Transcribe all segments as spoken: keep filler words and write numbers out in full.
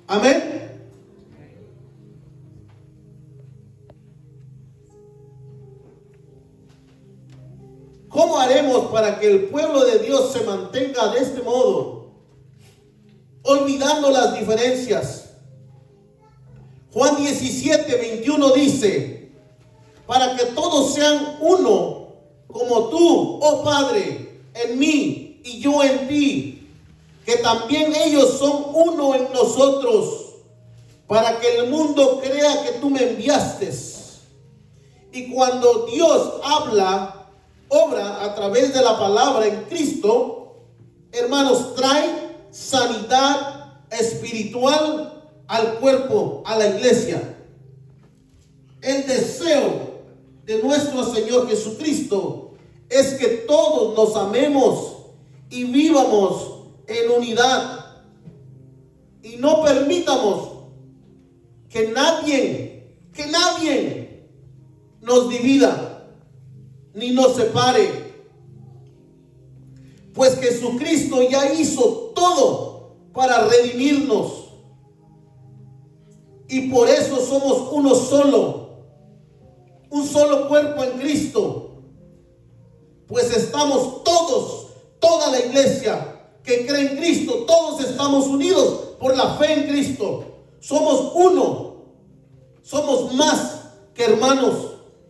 Amén. ¿Cómo haremos para que el pueblo de Dios se mantenga de este modo? Olvidando las diferencias. Juan diecisiete, veintiuno dice: para que todos sean uno, como tú, oh Padre, en mí y yo en ti, que también ellos son uno en nosotros, para que el mundo crea que tú me enviaste. Y cuando Dios habla, obra a través de la palabra en Cristo, hermanos, trae sanidad espiritual al cuerpo, a la iglesia. El deseo de nuestro Señor Jesucristo es que todos nos amemos y vivamos en unidad, y no permitamos que nadie, que nadie nos divida ni nos separe, pues Jesucristo ya hizo todo para redimirnos, y por eso somos uno solo, un solo cuerpo en Cristo, pues estamos todos, toda la iglesia que cree en Cristo, todos estamos unidos por la fe en Cristo. Somos uno, somos más que hermanos.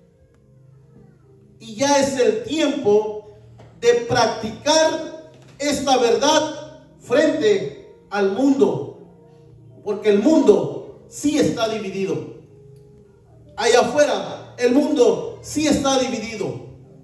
Y ya es el tiempo de practicar esta verdad frente al mundo, porque el mundo sí está dividido. Allá afuera, el mundo sí está dividido.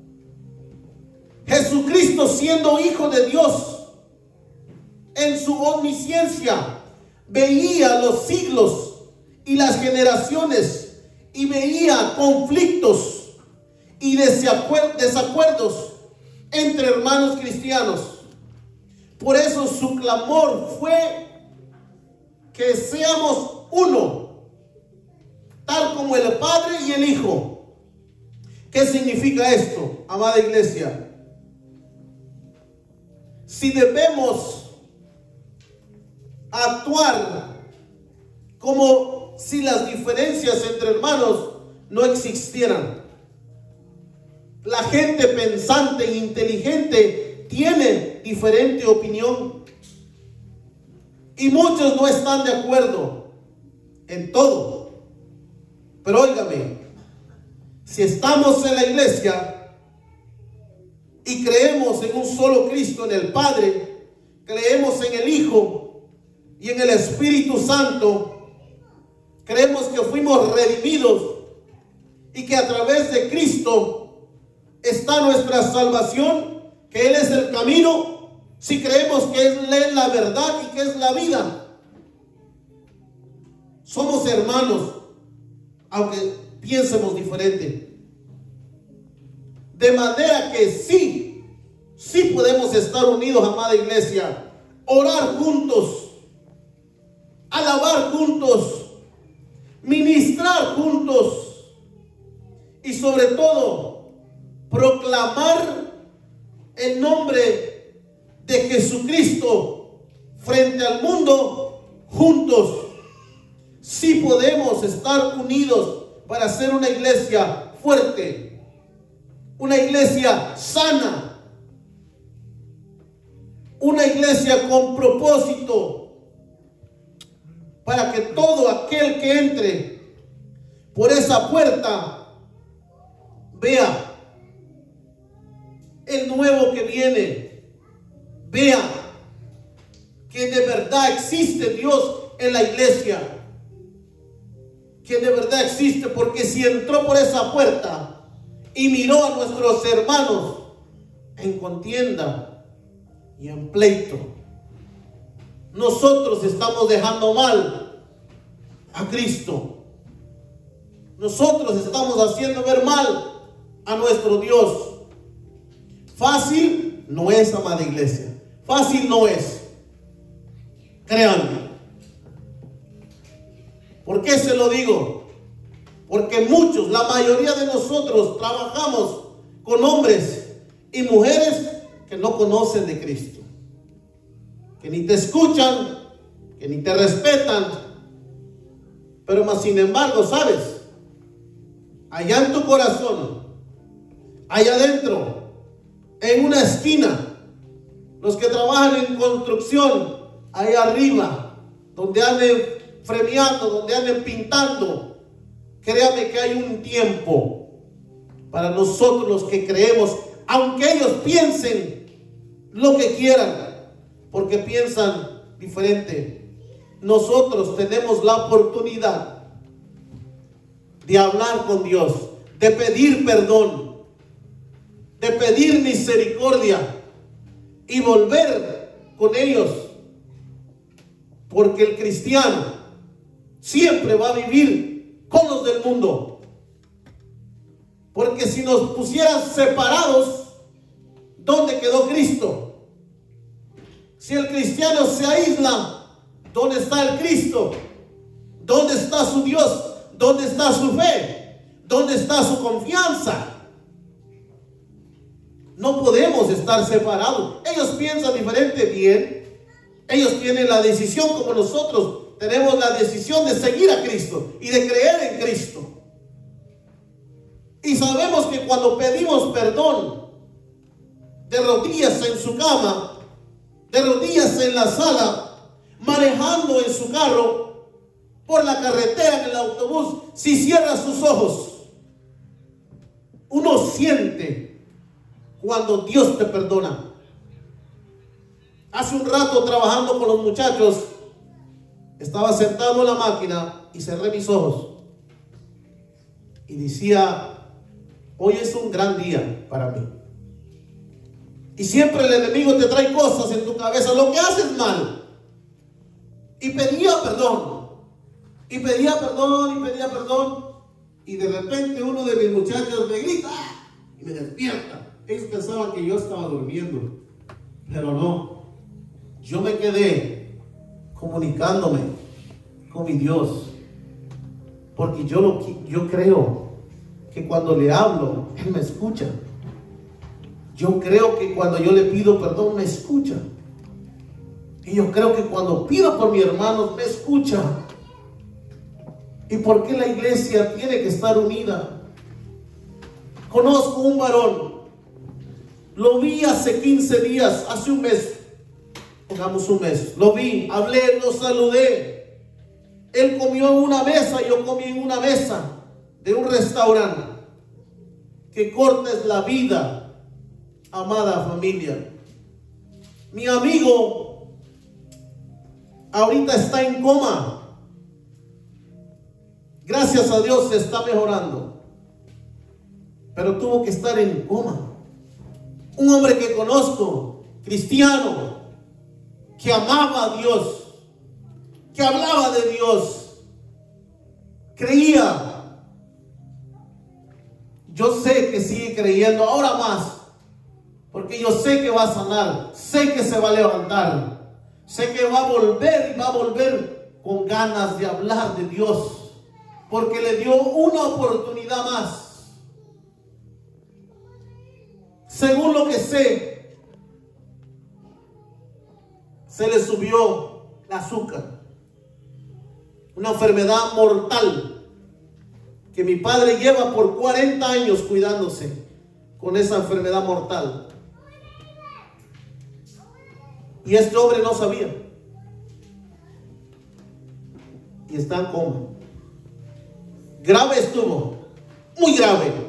Jesucristo, siendo Hijo de Dios, en su omnisciencia, veía los siglos y las generaciones, y veía conflictos y desacuerdos entre hermanos cristianos. Por eso su clamor fue que seamos uno, tal como el Padre y el Hijo. ¿Qué significa esto, amada iglesia? Si debemos actuar como si las diferencias entre hermanos no existieran. La gente pensante e inteligente tiene diferente opinión, y muchos no están de acuerdo en todo. Pero óigame, si estamos en la iglesia y creemos en un solo Cristo, en el Padre, creemos en el Hijo y en el Espíritu Santo, creemos que fuimos redimidos y que a través de Cristo está nuestra salvación, que Él es el camino, si creemos que Él es la verdad y que es la vida, somos hermanos, aunque piensemos diferente. De manera que sí, sí podemos estar unidos, amada iglesia, orar juntos, alabar juntos, ministrar juntos, y sobre todo proclamar el nombre de Jesucristo frente al mundo juntos. Sí podemos estar unidos para ser una iglesia fuerte, una iglesia sana, una iglesia con propósito, para que todo aquel que entre por esa puerta vea el nuevo que viene, vea que de verdad existe Dios en la iglesia, que de verdad existe, porque si entró por esa puerta y miró a nuestros hermanos en contienda y en pleito, nosotros estamos dejando mal a Cristo. Nosotros estamos haciendo ver mal a nuestro Dios. Fácil no es, amada iglesia. Fácil no es. Créanme. ¿Por qué se lo digo? Porque muchos, la mayoría de nosotros, trabajamos con hombres y mujeres que no conocen de Cristo, que ni te escuchan, que ni te respetan, pero más sin embargo, ¿sabes? Allá en tu corazón, allá adentro, en una esquina, los que trabajan en construcción, allá arriba, donde anden fremeando, donde anden pintando, créame que hay un tiempo para nosotros los que creemos, aunque ellos piensen lo que quieran, porque piensan diferente. Nosotros tenemos la oportunidad de hablar con Dios, de pedir perdón, de pedir misericordia y volver con ellos, porque el cristiano siempre va a vivir con los del mundo. Porque si nos pusieran separados, ¿dónde quedó Cristo? Si el cristiano se aísla, ¿dónde está el Cristo? ¿Dónde está su Dios? ¿Dónde está su fe? ¿Dónde está su confianza? No podemos estar separados. Ellos piensan diferente, bien. Ellos tienen la decisión como nosotros. Tenemos la decisión de seguir a Cristo y de creer en Cristo. Y sabemos que cuando pedimos perdón, de rodillas en su cama, de rodillas en la sala, manejando en su carro, por la carretera, en el autobús, si cierra sus ojos, uno siente cuando Dios te perdona. Hace un rato trabajando con los muchachos, estaba sentado en la máquina y cerré mis ojos y decía: hoy es un gran día para mí. Y siempre el enemigo te trae cosas en tu cabeza, lo que haces mal. Y pedía perdón, y pedía perdón, y pedía perdón, y de repente uno de mis muchachos me grita y me despierta. Ellos pensaban que yo estaba durmiendo, pero no. Yo me quedé comunicándome con mi Dios, porque yo, lo, yo creo que cuando le hablo, Él me escucha. Yo creo que cuando yo le pido perdón, me escucha. Y yo creo que cuando pido por mi hermano, me escucha. ¿Y por qué la iglesia tiene que estar unida? Conozco un varón, lo vi hace quince días, hace un mes, pongamos un mes, lo vi, hablé, lo saludé. Él comió en una mesa, yo comí en una mesa de un restaurante. Qué corta es la vida, amada familia. Mi amigo ahorita está en coma. Gracias a Dios se está mejorando, pero tuvo que estar en coma. Un hombre que conozco, cristiano, que amaba a Dios, que hablaba de Dios, creía. Yo sé que sigue creyendo ahora más, porque yo sé que va a sanar, sé que se va a levantar, sé que va a volver y va a volver con ganas de hablar de Dios, porque le dio una oportunidad más. Según lo que sé, se le subió el azúcar, una enfermedad mortal que mi padre lleva por cuarenta años cuidándose con esa enfermedad mortal. Y este hombre no sabía. Y está en coma. Grave estuvo, muy grave.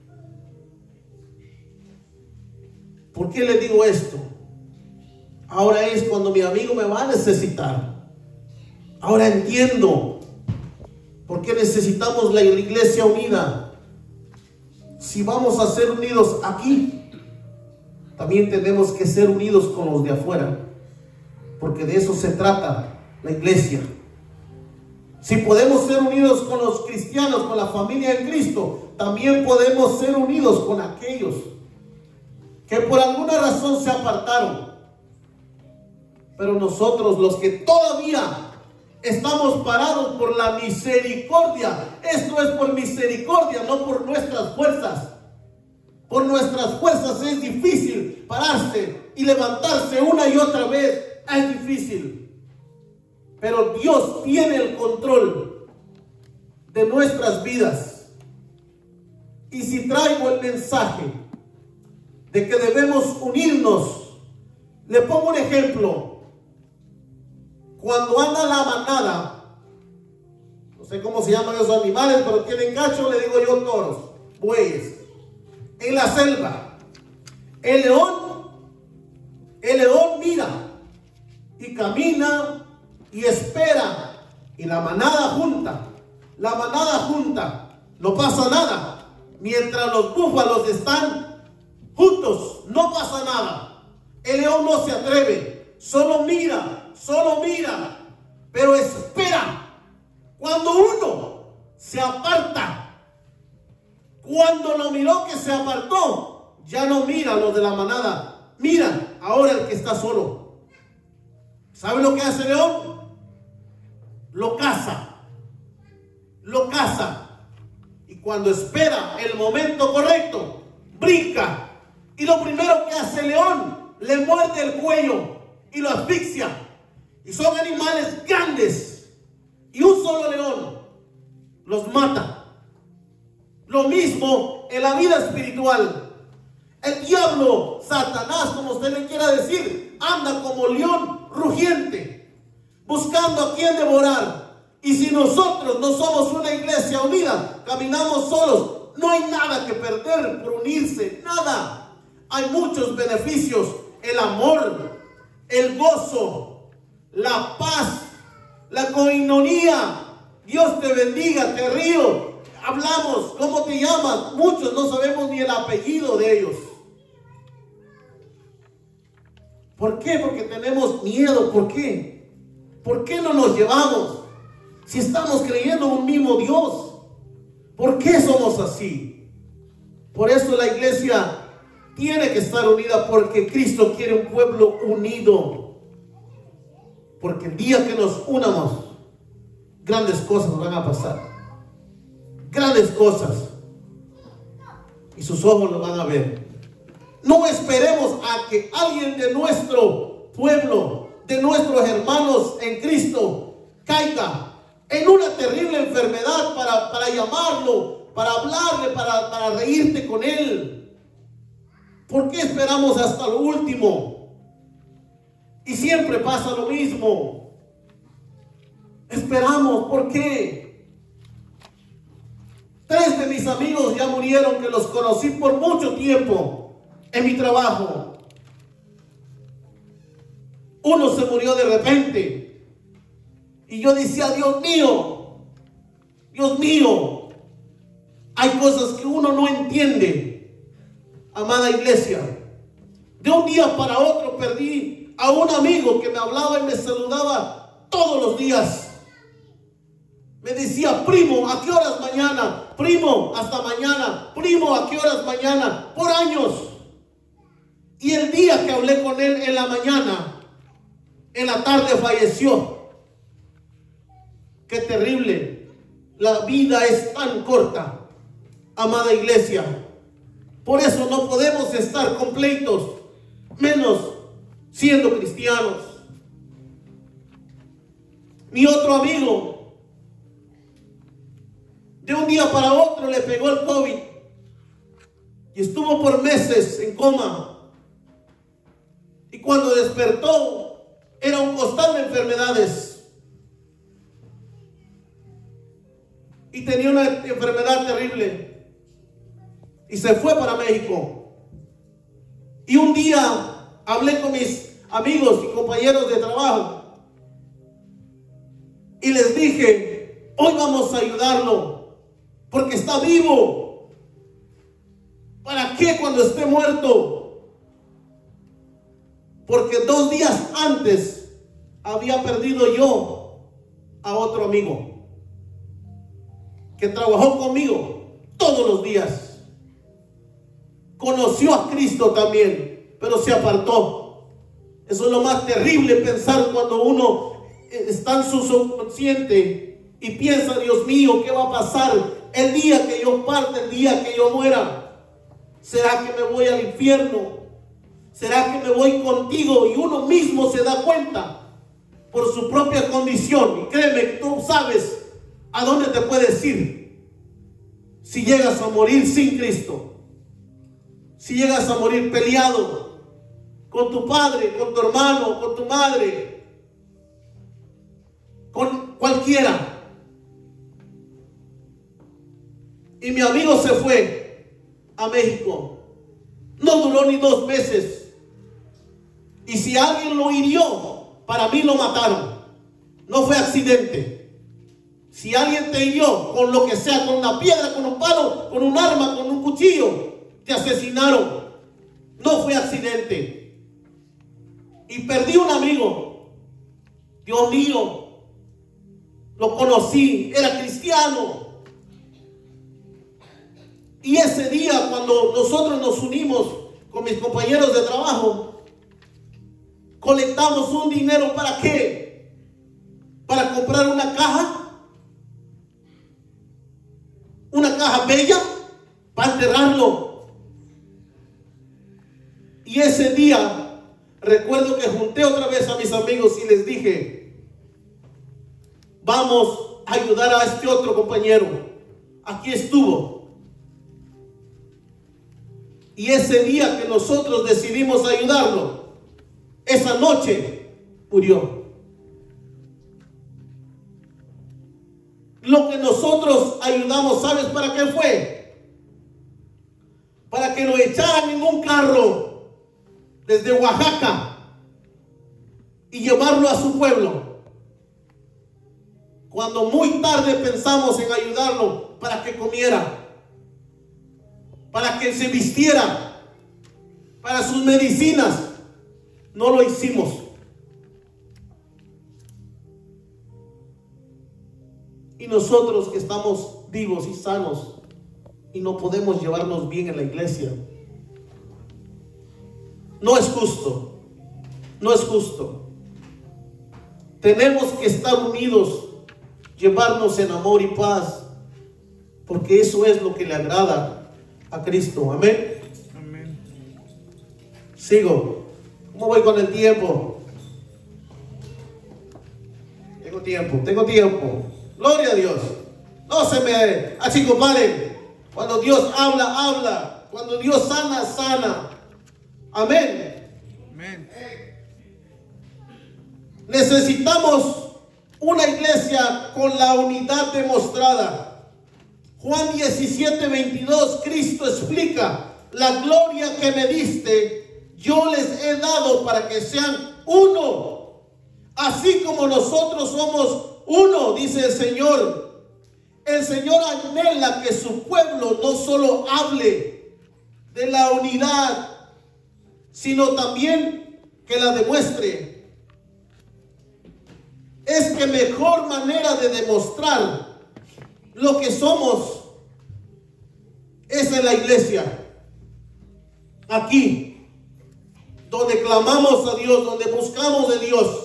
¿Por qué le digo esto? Ahora es cuando mi amigo me va a necesitar. Ahora entiendo por qué necesitamos la iglesia unida. Si vamos a ser unidos aquí, también tenemos que ser unidos con los de afuera, porque de eso se trata la iglesia. Si podemos ser unidos con los cristianos, con la familia de Cristo, también podemos ser unidos con aquellos que por alguna razón se apartaron. Pero nosotros, los que todavía estamos parados por la misericordia, esto es por misericordia, no por nuestras fuerzas. Por nuestras fuerzas es difícil pararse y levantarse una y otra vez. Es difícil. pero Dios tiene el control de nuestras vidas. Y si traigo el mensaje de que debemos unirnos, le pongo un ejemplo. Cuando anda la manada, no sé cómo se llaman esos animales, pero tienen cacho, le digo yo toros, bueyes, en la selva, el león, el león mira y camina y espera, y la manada junta, la manada junta, no pasa nada. Mientras los búfalos están juntos, no pasa nada. El león no se atreve, solo mira, solo mira, pero espera. Cuando uno se aparta, cuando lo miró que se apartó, ya no mira a los de la manada, mira ahora el que está solo. ¿Sabe lo que hace el león? Lo caza, lo caza. Y cuando espera el momento correcto, brinca. Y lo primero que hace el león, le muerde el cuello y lo asfixia. Y son animales grandes. Y un solo león los mata. Lo mismo en la vida espiritual. El diablo, Satanás, como usted le quiera decir, anda como león rugiente, buscando a quien devorar. Y si nosotros no somos una iglesia unida, caminamos solos, no hay nada que perder por unirse, nada. Hay muchos beneficios: el amor, el gozo, la paz, la coinonía. Dios te bendiga, te río, hablamos, ¿cómo te llamas? Muchos no sabemos ni el apellido de ellos. ¿Por qué? Porque tenemos miedo. ¿Por qué? ¿Por qué no nos llevamos? Si estamos creyendo en un mismo Dios, ¿por qué somos así? Por eso la iglesia tiene que estar unida, porque Cristo quiere un pueblo unido. Porque el día que nos unamos, grandes cosas van a pasar. Grandes cosas. Y sus ojos lo van a ver. No esperemos a que alguien de nuestro pueblo, de nuestros hermanos en Cristo, caiga en una terrible enfermedad para, para llamarlo, para hablarle, para, para reírte con él. ¿Por qué esperamos hasta lo último? Y siempre pasa lo mismo. Esperamos, ¿por qué? Tres de mis amigos ya murieron, que los conocí por mucho tiempo en mi trabajo. Uno se murió de repente. Y yo decía, Dios mío, Dios mío, hay cosas que uno no entiende, amada iglesia. De un día para otro perdí a un amigo que me hablaba y me saludaba todos los días. Me decía, primo, ¿a qué horas mañana? Primo, hasta mañana. Primo, ¿a qué horas mañana? Por años. Y el día que hablé con él en la mañana, en la tarde falleció. Qué terrible. La vida es tan corta, amada iglesia. Por eso no podemos estar completos, menos siendo cristianos. Mi otro amigo, de un día para otro le pegó el COVID y estuvo por meses en coma. Y cuando despertó, era un costal de enfermedades. Y tenía una enfermedad terrible. Y se fue para México. Y un día hablé con mis amigos y compañeros de trabajo. Y les dije, hoy vamos a ayudarlo, porque está vivo. ¿Para qué cuando esté muerto? Porque dos días antes había perdido yo a otro amigo que trabajó conmigo todos los días. Conoció a Cristo también, pero se apartó. Eso es lo más terrible, pensar cuando uno está en su subconsciente y piensa, Dios mío, ¿qué va a pasar el día que yo parte, el día que yo muera? ¿Será que me voy al infierno? ¿Será que me voy contigo? Y uno mismo se da cuenta por su propia condición. Y créeme, tú sabes a dónde te puedes ir si llegas a morir sin Cristo. Si llegas a morir peleado con tu padre, con tu hermano, con tu madre, con cualquiera. Y mi amigo se fue a México. No duró ni dos meses. Y si alguien lo hirió, para mí lo mataron. No fue accidente. Si alguien te hirió con lo que sea, con una piedra, con un palo, con un arma, con un cuchillo, te asesinaron. No fue accidente. Y perdí un amigo. Dios mío, lo conocí, era cristiano. Y ese día, cuando nosotros nos unimos con mis compañeros de trabajo, colectamos un dinero. ¿Para qué? Para comprar una caja, una caja bella, para enterrarlo. Y ese día, recuerdo que junté otra vez a mis amigos y les dije: vamos a ayudar a este otro compañero. Aquí estuvo. Y ese día que nosotros decidimos ayudarlo, esa noche murió. Lo que nosotros ayudamos, ¿sabes para qué fue? Para que lo echaran en un carro desde Oaxaca y llevarlo a su pueblo. Cuando muy tarde pensamos en ayudarlo para que comiera, para que se vistiera, para sus medicinas, no lo hicimos. Y nosotros que estamos vivos y sanos y no podemos llevarnos bien en la iglesia, no es justo, no es justo. Tenemos que estar unidos, llevarnos en amor y paz, porque eso es lo que le agrada a Cristo. Amén. Amén. Sigo. ¿Cómo voy con el tiempo? Tengo tiempo, tengo tiempo. Gloria a Dios. No se me achicopalen. Cuando Dios habla, habla. Cuando Dios sana, sana. Amén. Amén. Necesitamos una iglesia con la unidad demostrada. Juan diecisiete, veintidós, Cristo explica: la gloria que me diste, yo les he dado para que sean uno, así como nosotros somos uno, dice el Señor. El Señor anhela que su pueblo no solo hable de la unidad, sino también que la demuestre. Es que mejor manera de demostrar lo que somos es en la iglesia, aquí, donde clamamos a Dios, donde buscamos de Dios.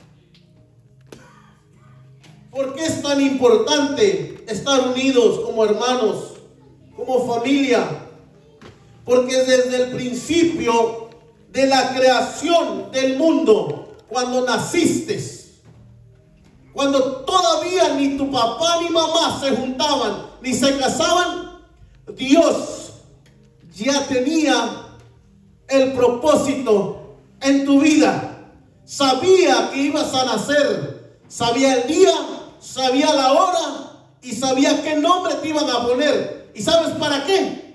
¿Por qué es tan importante estar unidos como hermanos, como familia? Porque desde el principio de la creación del mundo, cuando naciste, cuando todavía ni tu papá ni mamá se juntaban ni se casaban, Dios ya tenía el propósito en tu vida. Sabía que ibas a nacer, sabía el día, sabía la hora y sabía qué nombre te iban a poner. ¿Y sabes para qué?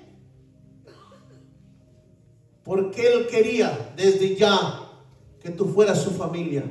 Porque Él quería desde ya que tú fueras su familia.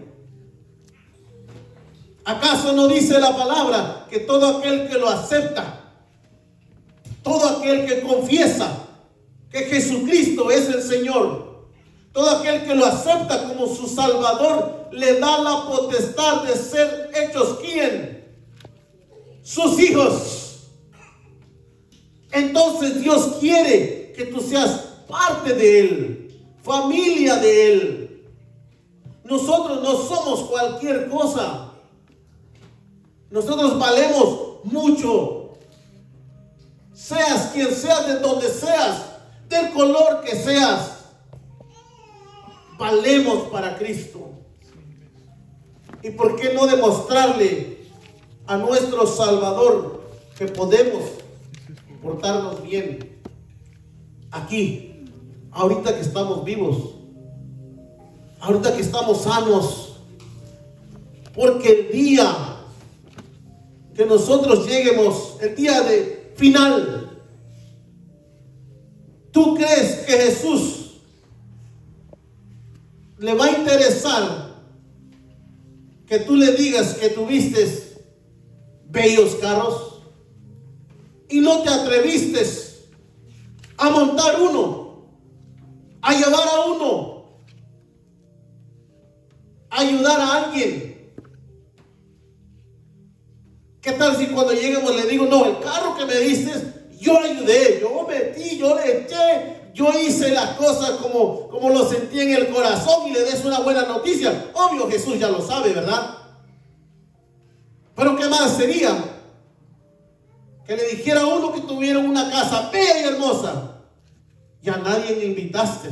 ¿Acaso no dice la palabra que todo aquel que lo acepta, todo aquel que confiesa que Jesucristo es el Señor, todo aquel que lo acepta como su Salvador, le da la potestad de ser hechos ¿quién? Sus hijos. Entonces Dios quiere que tú seas parte de Él, familia de Él. Nosotros no somos cualquier cosa. Nosotros valemos mucho. Seas quien seas, de donde seas, del color que seas, valemos para Cristo. ¿Y por qué no demostrarle a nuestro Salvador que podemos portarnos bien aquí, ahorita que estamos vivos, ahorita que estamos sanos? Porque el día que nosotros lleguemos, el día de final, ¿tú crees que Jesús le va a interesar que tú le digas que tuviste bellos carros y no te atreviste a montar uno, a llevar a uno, a ayudar a alguien? ¿Qué tal si cuando lleguemos le digo, no, el carro que me diste, yo ayudé, yo metí, yo le eché, yo hice las cosas como, como lo sentí en el corazón, y le des una buena noticia? Obvio, Jesús ya lo sabe, ¿verdad? Pero ¿qué más sería? Que le dijera a uno que tuviera una casa bella y hermosa y a nadie le invitaste.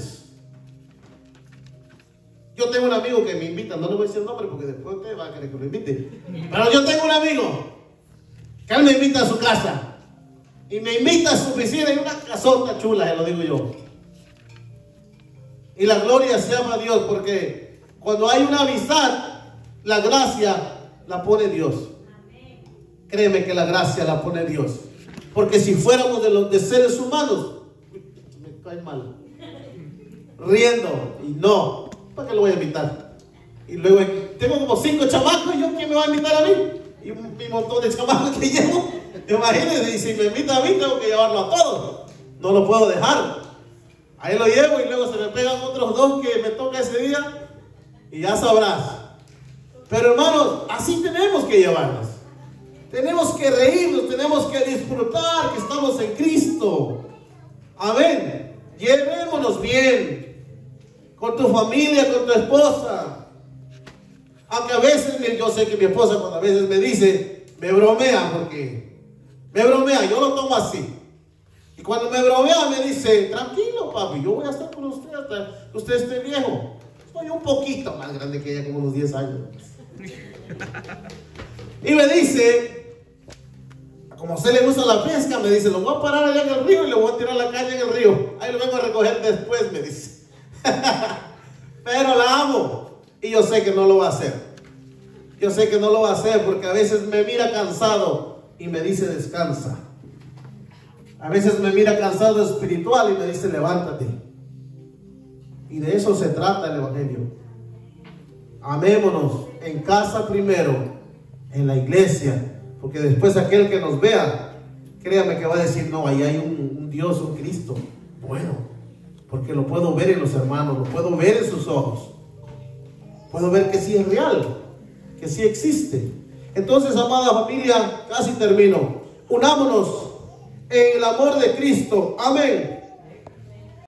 Yo tengo un amigo que me invita, no le voy a decir el nombre porque después usted va a querer que lo invite, pero yo tengo un amigo que él me invita a su casa y me invita a su oficina, y una casota chula, se lo digo yo. Y la gloria se llama Dios, porque cuando hay una amistad, la gracia la pone Dios. Créeme que la gracia la pone Dios, porque si fuéramos de los de seres humanos, me cae mal, riendo, y no, ¿para qué lo voy a invitar? Y luego tengo como cinco chamacos, y yo, ¿quién me va a invitar a mí? Y un, un montón de chamacos que llevo, imagínense, y si me invita a mí, tengo que llevarlo a todos, no lo puedo dejar. Ahí lo llevo, y luego se me pegan otros dos que me toca ese día, y ya sabrás. Pero hermanos, así tenemos que llevarnos. Tenemos que reírnos, tenemos que disfrutar que estamos en Cristo. Amén. Llevémonos bien con tu familia, con tu esposa. Aunque a veces, yo sé que mi esposa cuando a veces me dice, me bromea, porque me bromea, yo lo tomo así. Y cuando me bromea me dice, tranquilo papi, yo voy a estar con usted hasta que usted esté viejo. Soy un poquito más grande que ella, como unos diez años. Y me dice, como a usted le gusta la pesca, me dice, lo voy a parar allá en el río y le voy a tirar la caña en el río. Ahí lo vengo a recoger después, me dice. Pero la amo. Y yo sé que no lo va a hacer. Yo sé que no lo va a hacer porque a veces me mira cansado y me dice, descansa. A veces me mira cansado espiritual y me dice, levántate. Y de eso se trata el Evangelio. Amémonos en casa primero, en la iglesia, porque después aquel que nos vea, créame que va a decir, no, ahí hay un, un Dios, un Cristo. Bueno, porque lo puedo ver en los hermanos, lo puedo ver en sus ojos, puedo ver que sí es real, que sí existe. Entonces, amada familia, casi termino. Unámonos en el amor de Cristo. Amén.